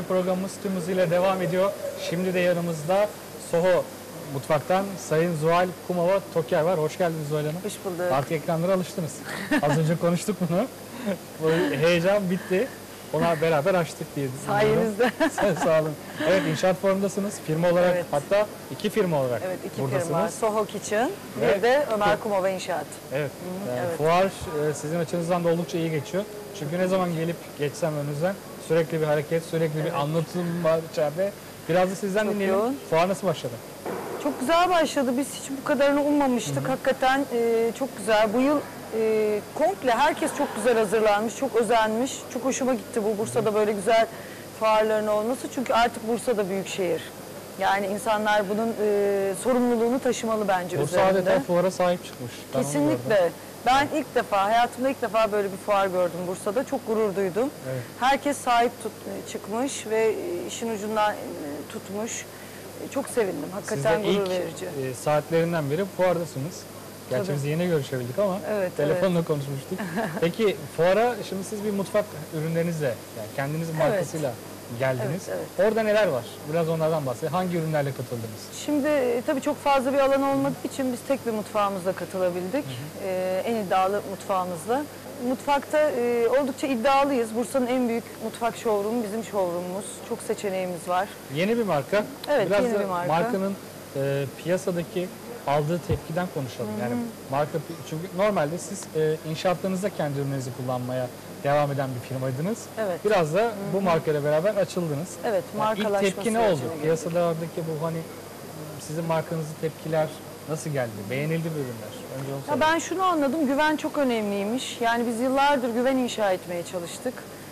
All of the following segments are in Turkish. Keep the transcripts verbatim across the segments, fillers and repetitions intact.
programımız tüm hızıyla devam ediyor. Şimdi de yanımızda Soho Mutfak'tan Sayın Zuhal Kumova Toker var. Hoş geldiniz Zuhal Hanım. Hoş bulduk. Artık ekranlara alıştınız. Az önce konuştuk bunu. Bu heyecan bitti. Ona beraber açtık diye düşünüyorum. Sayenizde. Sağ olun. Evet, inşaat forumundasınız. Firma olarak, Evet. hatta iki firma olarak Evet, iki buradasınız. firma. Soho Kitchen, Evet. bir de Ömer Kumova İnşaat. Evet. Hı, Yani evet. Fuar e, sizin açınızdan da oldukça iyi geçiyor. Çünkü ne zaman gelip geçsem önünüzden sürekli bir hareket, sürekli Evet. bir anlatım var içeride. Biraz da sizden Çok dinleyelim. yoğun. Fuar nasıl başladı? Çok güzel başladı. Biz hiç bu kadarını ummamıştık. Hı hı. Hakikaten e, çok güzel. Bu yıl e, komple herkes çok güzel hazırlanmış, çok özenmiş. Çok hoşuma gitti bu Bursa'da böyle güzel fuarların olması. Çünkü artık Bursa'da büyük şehir. Yani insanlar bunun e, sorumluluğunu taşımalı bence Bursa üzerinde. adeta fuara sahip çıkmış. Ben onu gördüm. Kesinlikle. Ben ilk defa, hayatımda ilk defa böyle bir fuar gördüm Bursa'da. Çok gurur duydum. Evet. Herkes sahip tut, çıkmış ve işin ucundan tutmuş. Çok sevindim. Hakikaten Siz de gurur ilk verici. e, saatlerinden biri fuardasınız. Gerçi Tabii. biz yeni görüşebildik ama Evet, telefonla konuşmuştuk. Peki fuara şimdi siz bir mutfak ürünlerinizle, yani kendinizin Evet. markasıyla geldiniz. Evet, evet. Orada neler var? Biraz onlardan bahsedin. Hangi ürünlerle katıldınız? Şimdi e, tabii çok fazla bir alan olmadığı için biz tek bir mutfağımızla katılabildik. Ee, en iddialı mutfağımızla. Mutfakta e, oldukça iddialıyız. Bursa'nın en büyük mutfak showroom'u bizim showroom'umuz. Çok seçeneğimiz var. Yeni bir marka. Evet, Biraz yeni da bir marka. markanın e, piyasadaki aldığı tepkiden konuşalım. Hı-hı. Yani marka, çünkü normalde siz e, inşaatlarınızda kendi ürünlerinizi kullanmaya devam eden bir firmaydınız. Evet. Biraz da bu markayla beraber açıldınız. Evet, markalaşma yani ilk tepki ne sürecine oldu? girdik. Piyasalardaki bu hani sizin markanızın tepkiler nasıl geldi? Beğenildi mi ürünler? Önce onu Ya sorayım. ben şunu anladım, güven çok önemliymiş. Yani biz yıllardır güven inşa etmeye çalıştık.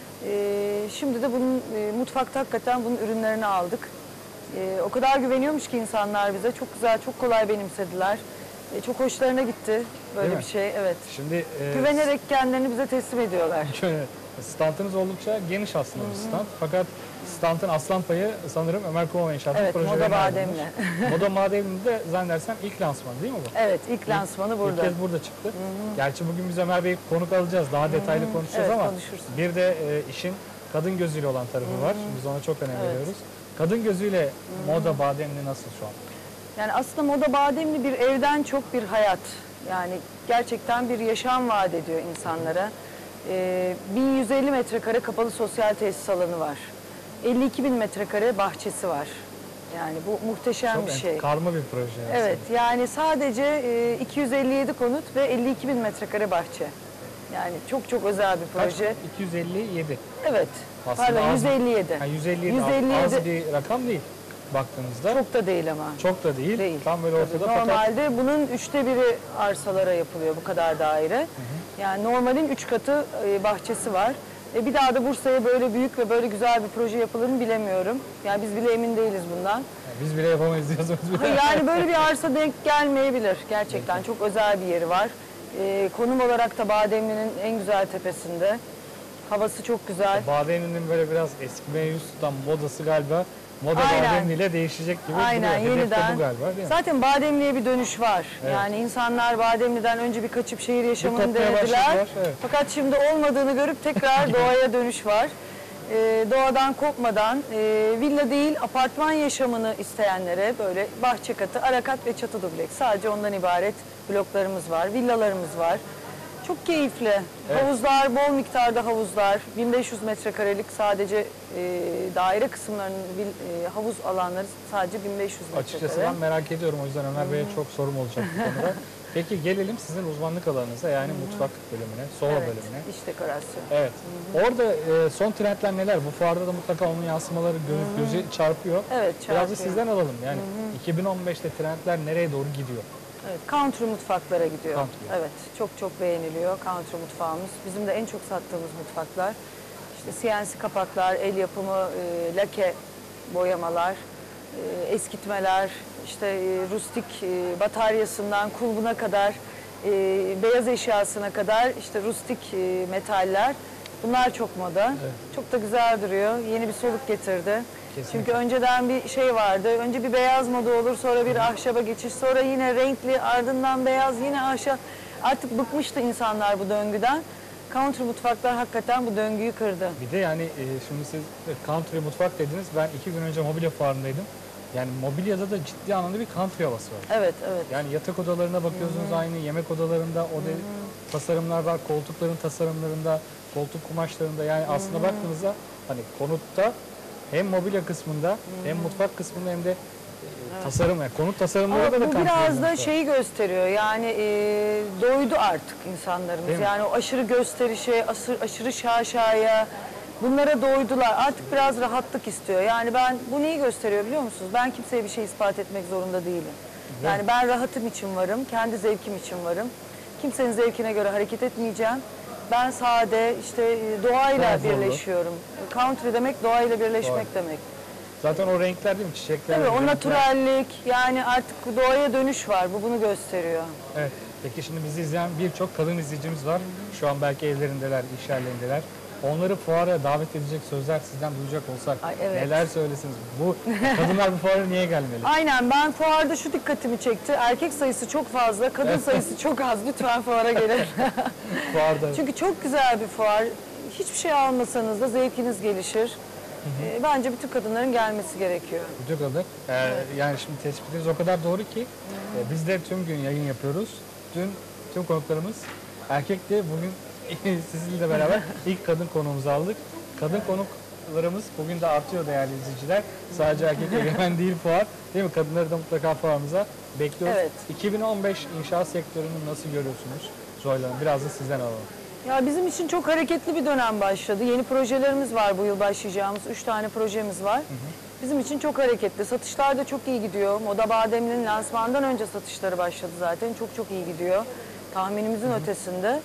Ee, şimdi de bunun e, mutfakta hakikaten bunun ürünlerini aldık. Ee, o kadar güveniyormuş ki insanlar bize. Çok güzel, çok kolay benimsediler. Ee, çok hoşlarına gitti böyle Değil bir mi? şey. Evet. Şimdi e, Güvenerek kendilerini bize teslim ediyorlar. şöyle, standınız oldukça geniş aslında bir stand. Fakat standın aslan payı sanırım Ömer Kumova İnşaat'ın Evet, projelerine Moda ayrılmış. Bademli. Moda Bademli'de zannedersem ilk lansmanı değil mi bu? Evet, ilk lansmanı burada. İlk kez burada çıktı. Gerçi bugün biz Ömer Bey'i konuk alacağız. Daha detaylı konuşacağız Evet, ama konuşuruz. bir de e, işin kadın gözüyle olan tarafı var. Biz ona çok önem Evet. veriyoruz. Kadın gözüyle Moda Bademli nasıl şu an? Yani aslında Moda Bademli bir evden çok bir hayat. Yani gerçekten bir yaşam vaat ediyor insanlara. Ee, bin yüz elli metrekare kapalı sosyal tesis alanı var. elli iki bin metrekare bahçesi var. Yani bu muhteşem Çok bir en- şey. karma bir proje aslında. Evet, yani sadece e, iki yüz elli yedi konut ve elli iki bin metrekare bahçe. Yani çok çok özel bir Kaç? proje. iki yüz elli yedi. Evet, Aslında pardon az- yüz elli yedi. Ha, yüz elli yedi yüz az- elli yedi. az bir rakam değil baktığınızda. Çok, Çok da değil ama. da değil. Değil. Tam böyle ortada. Tabii, Fakat normalde bunun üçte biri arsalara yapılıyor bu kadar daire. Yani normalin üç katı e, bahçesi var. E, bir daha da Bursa'ya böyle büyük ve böyle güzel bir proje yapılır mı bilemiyorum. Yani biz bile emin değiliz bundan. yani biz bile yapamayız diyorsunuz. bile. Yani böyle bir arsa denk gelmeyebilir. Gerçekten çok özel bir yeri var. E, konum olarak da Bademli'nin en güzel tepesinde. Havası çok güzel. Bademli'nin böyle biraz eskimeye yüz tutan modası galiba Moda Aynen. Bademli ile değişecek gibi Aynen, duruyor. Hedef de yeniden. bu galiba değil mi? Zaten Bademli'ye bir dönüş var. Evet. Yani insanlar Bademli'den önce bir kaçıp şehir yaşamını kopmaya denediler. başladılar, evet. Fakat şimdi olmadığını görüp tekrar doğaya dönüş var. Ee, doğadan kopmadan e, villa değil apartman yaşamını isteyenlere böyle bahçe katı, arakat ve çatı dubleks. Sadece ondan ibaret bloklarımız var, villalarımız var. Çok keyifli. Evet. Havuzlar, bol miktarda havuzlar. bin beş yüz metrekarelik sadece e, daire kısımlarının vil- e, havuz alanları sadece bin beş yüz metrekare. Açıkçası ben merak ediyorum. O yüzden Ömer Bey'e çok sorum olacak bu konuda. Peki gelelim sizin uzmanlık alanınıza, yani mutfak bölümüne, Soho Evet, bölümüne. iç dekorasyon. Evet. Orada e, son trendler neler? Bu fuarda da mutlaka onun yansımaları gö- göze çarpıyor. Evet, Biraz da çarpıyor. sizden alalım. Yani iki bin on beşte trendler nereye doğru gidiyor? Evet, country mutfaklara gidiyor. Country. Evet, çok çok beğeniliyor country mutfağımız. Bizim de en çok sattığımız mutfaklar. İşte C N C kapaklar, el yapımı e, lake boyamalar, e, eskitmeler, işte e, rustik e, bataryasından kulbuna kadar, e, beyaz eşyasına kadar işte rustik e, metaller. Bunlar çok moda. Evet. Çok da güzel duruyor. Yeni bir soluk getirdi. Kesinlikle. Çünkü önceden bir şey vardı. Önce bir beyaz moda olur, sonra bir ahşaba geçiş, sonra yine renkli, ardından beyaz, yine ahşap. Artık bıkmıştı insanlar bu döngüden. country mutfaklar hakikaten bu döngüyü kırdı. Bir de yani e, şimdi siz country mutfak dediniz. Ben iki gün önce mobilya fuarındaydım. Yani mobilyada da ciddi anlamda bir country havası var. Evet, evet. Yani yatak odalarına bakıyorsunuz, Hı-hı. aynı yemek odalarında o da tasarımlar var. Koltukların tasarımlarında, koltuk kumaşlarında, yani Hı-hı. aslında baktığınızda hani konutta hem mobilya kısmında Hı-hı. hem mutfak kısmında hem de evet. tasarım, yani konut tasarımları da bu da biraz da şeyi gösteriyor. Yani e, doydu artık insanlarımız. Yani o aşırı gösterişe, aşırı, aşırı şaşaya, bunlara doydular. Artık biraz rahatlık istiyor. Yani ben, bu neyi gösteriyor biliyor musunuz? Ben kimseye bir şey ispat etmek zorunda değilim. Yani ben rahatım için varım, kendi zevkim için varım. Kimsenin zevkine göre hareket etmeyeceğim. Ben sade, işte doğayla birleşiyorum. Country demek doğayla birleşmek Doğru. demek. Zaten o renkler değil mi? Çiçekler. Tabii o naturallik, yani artık doğaya dönüş var. Bu bunu gösteriyor. Evet. Peki şimdi bizi izleyen birçok kadın izleyicimiz var. Şu an belki evlerindeler, iş yerlerindeler. Onları fuara davet edecek sözler sizden duyacak olsak Ay, evet. neler söylesiniz? Bu kadınlar bu fuara niye gelmeli? Aynen, ben fuarda şu dikkatimi çekti. Erkek sayısı çok fazla, kadın sayısı çok az. Lütfen fuara gelin. Fuarda. Çünkü çok güzel bir fuar. Hiçbir şey almasanız da zevkiniz gelişir. Hı hı. E, bence bütün kadınların gelmesi gerekiyor. Bütün kadın. Ee, evet. Yani şimdi tespitiniz o kadar doğru ki e, biz de tüm gün yayın yapıyoruz. Dün tüm konuklarımız erkekti. Bugün sizinle beraber ilk kadın konuğumuzu aldık. Kadın konuklarımız bugün de artıyor değerli izleyiciler. Sadece erkek egemen değil fuar. Değil mi? Kadınları da mutlaka fuarımıza bekliyoruz. Evet. iki bin on beş inşaat sektörünü nasıl görüyorsunuz Zuhal Hanım? Biraz da sizden alalım. Ya bizim için çok hareketli bir dönem başladı. Yeni projelerimiz var bu yıl başlayacağımız. Üç tane projemiz var. Hı hı. Bizim için çok hareketli. Satışlar da çok iyi gidiyor. Moda Bademli'nin lansmandan önce satışları başladı zaten. Çok çok iyi gidiyor. Tahminimizin hı hı. ötesinde.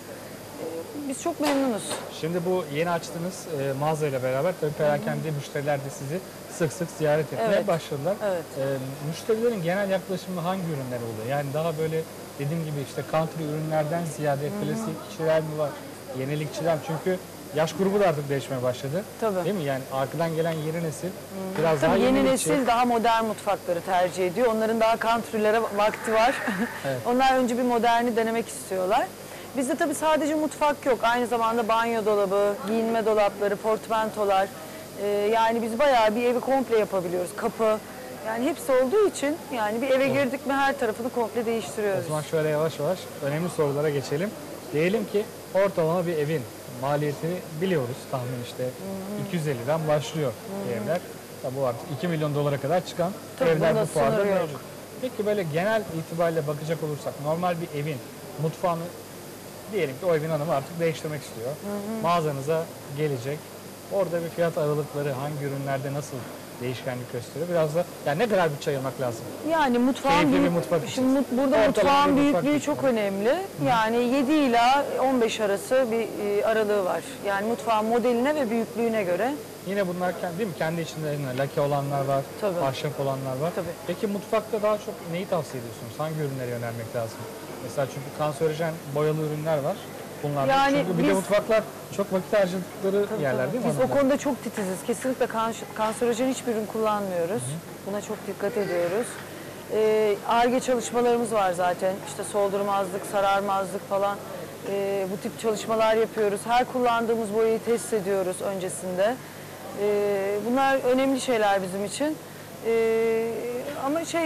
Biz çok memnunuz. Şimdi bu yeni açtığınız e, mağazayla beraber tabii perakende müşteriler de sizi sık sık ziyaret etmeye evet. başladılar. Evet. E, müşterilerin genel yaklaşımı hangi ürünler oluyor? Yani daha böyle dediğim gibi işte country ürünlerden ziyade Hı-hı. klasikçiler mi var, yenilikçiler? Çünkü yaş grubu da artık değişmeye başladı. Tabii. Değil mi? Yani arkadan gelen yeni nesil Hı-hı. biraz Tabii daha yeni yenilikçi. nesil daha modern mutfakları tercih ediyor. Onların daha country'lere vakti var. Evet. Onlar önce bir moderni denemek istiyorlar. Bizde tabii sadece mutfak yok. Aynı zamanda banyo dolabı, giyinme dolapları, portmantolar. Ee, yani biz bayağı bir evi komple yapabiliyoruz. Kapı. Yani hepsi olduğu için yani bir eve girdik mi her tarafını komple değiştiriyoruz. O zaman şöyle yavaş yavaş önemli sorulara geçelim. Diyelim ki ortalama bir evin maliyetini biliyoruz. Tahmin işte Hı-hı. iki yüz elliden başlıyor Hı-hı. evler. Tabii bu artık iki milyon dolara kadar çıkan tabii evler bu fuarda mevcut. Peki böyle genel itibariyle bakacak olursak normal bir evin mutfağını diyelim ki o evin hanımı artık değiştirmek istiyor. Hı hı. Mağazanıza gelecek. Orada bir fiyat aralıkları hangi ürünlerde nasıl değişkenlik gösteriyor? Biraz da yani ne kadar bütçe ayırmak lazım? Yani mutfağın büyük, mutfak şimdi mut, burada Ortalama mutfağın büyüklüğü mutfak çok önemli. Hı. Yani yedi ila on beş arası bir e, aralığı var. Yani mutfağın modeline ve büyüklüğüne göre. Yine bunlar değil mi? Kendi içinde lake olanlar var, Tabii. ahşap olanlar var. Tabii. Peki mutfakta daha çok neyi tavsiye ediyorsunuz? Hangi ürünlere yönelmek lazım? Mesela çünkü kanserojen boyalı ürünler var. Bunlar yani çünkü bir biz, de mutfaklar çok vakit harcadıkları tabii, yerler tabii. değil mi? Biz hanımlar? O konuda çok titiziz. Kesinlikle kanserojen hiçbir ürün kullanmıyoruz. Hı hı. Buna çok dikkat ediyoruz. Ar-Ge ee, çalışmalarımız var zaten. İşte soldurmazlık, sararmazlık falan. Ee, bu tip çalışmalar yapıyoruz. Her kullandığımız boyayı test ediyoruz öncesinde. Ee, bunlar önemli şeyler bizim için. Ee, ama şey...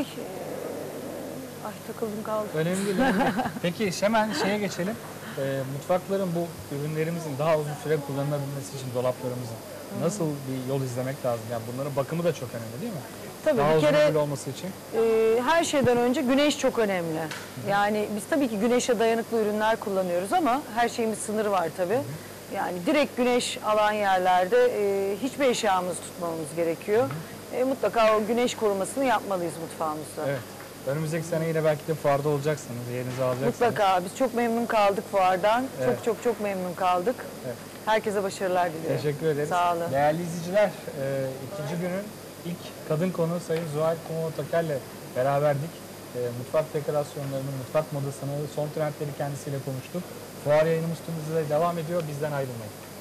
Ay takıldım kaldım. Önemli değil. Peki hemen şeye geçelim. E, mutfakların bu ürünlerimizin daha uzun süre kullanılabilmesi için dolaplarımızın Hı-hı. nasıl bir yol izlemek lazım? Yani bunların bakımı da çok önemli değil mi? Tabii daha bir uzun kere olması için. E, her şeyden önce güneş çok önemli. Hı-hı. Yani biz tabii ki güneşe dayanıklı ürünler kullanıyoruz ama her şeyin bir sınırı var tabii. Hı-hı. Yani direkt güneş alan yerlerde e, hiçbir eşyamızı tutmamamız gerekiyor. E, mutlaka o güneş korumasını yapmalıyız mutfağımızda. Evet. Önümüzdeki sene yine belki de fuarda olacaksınız, yerinizi alacaksınız. Mutlaka. Biz çok memnun kaldık fuardan. Evet. Çok çok çok memnun kaldık. Evet. Herkese başarılar diliyorum. Teşekkür ederiz. Sağ olun. Değerli izleyiciler, e, ikinci günün ilk kadın konuğu Sayın Zuhal Kumova Toker'le beraberdik. E, mutfak dekorasyonlarını, mutfak modasını, son trendleri kendisiyle konuştuk. Fuar yayınımız tüm hızıyla devam ediyor. Bizden ayrılmayın.